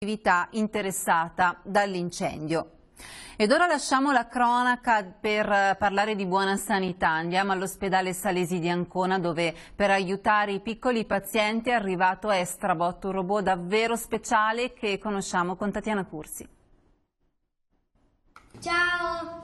l'attività interessata dall'incendio. Ed ora lasciamo la cronaca per parlare di buona sanità. Andiamo all'ospedale Salesi di Ancona, dove per aiutare i piccoli pazienti è arrivato Estrabot, un robot davvero speciale che conosciamo con Tatiana Cursi. Ciao!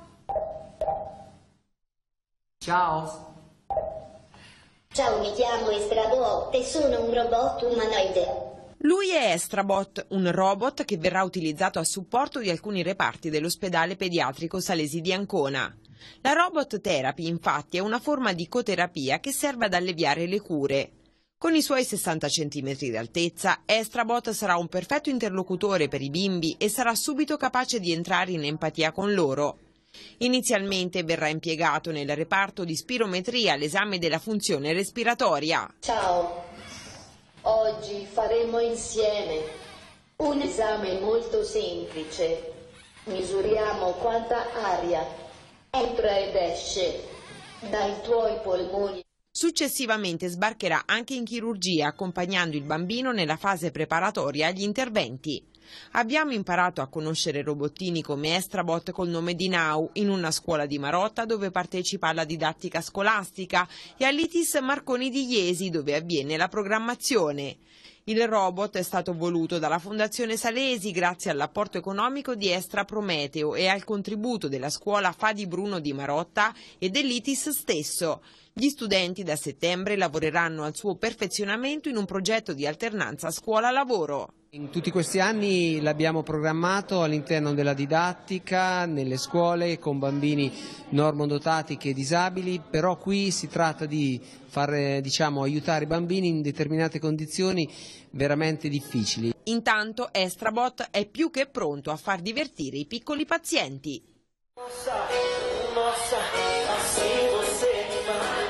Ciao! Ciao, mi chiamo Estrabot e sono un robot umanoide. Lui è Estrabot, un robot che verrà utilizzato a supporto di alcuni reparti dell'ospedale pediatrico Salesi di Ancona. La robot therapy, infatti, è una forma di coterapia che serve ad alleviare le cure. Con i suoi 60 cm di altezza, Estrabot sarà un perfetto interlocutore per i bimbi e sarà subito capace di entrare in empatia con loro. Inizialmente verrà impiegato nel reparto di spirometria, l'esame della funzione respiratoria. Ciao! Oggi faremo insieme un esame molto semplice. Misuriamo quanta aria entra ed esce dai tuoi polmoni. Successivamente sbarcherà anche in chirurgia, accompagnando il bambino nella fase preparatoria agli interventi. Abbiamo imparato a conoscere robottini come Estrabot col nome di Nau in una scuola di Marotta dove partecipa alla didattica scolastica e all'ITIS Marconi di Iesi dove avviene la programmazione. Il robot è stato voluto dalla Fondazione Salesi grazie all'apporto economico di Estra Prometeo e al contributo della scuola Fadi Bruno di Marotta e dell'ITIS stesso. Gli studenti da settembre lavoreranno al suo perfezionamento in un progetto di alternanza scuola-lavoro. In tutti questi anni l'abbiamo programmato all'interno della didattica, nelle scuole, con bambini normodotati che disabili, però qui si tratta di aiutare i bambini in determinate condizioni veramente difficili. Intanto Estrabot è più che pronto a far divertire i piccoli pazienti. Mossa, assim você me